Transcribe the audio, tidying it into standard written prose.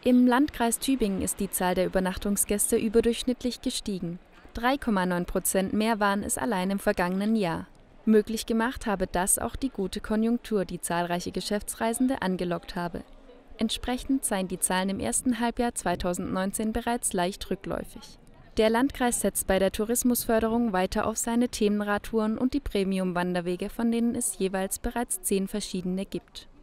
Im Landkreis Tübingen ist die Zahl der Übernachtungsgäste überdurchschnittlich gestiegen. 3,9% mehr waren es allein im vergangenen Jahr. Möglich gemacht habe das auch die gute Konjunktur, die zahlreiche Geschäftsreisende angelockt habe. Entsprechend seien die Zahlen im ersten Halbjahr 2019 bereits leicht rückläufig. Der Landkreis setzt bei der Tourismusförderung weiter auf seine Themenradtouren und die Premium-Wanderwege, von denen es jeweils bereits 10 verschiedene gibt.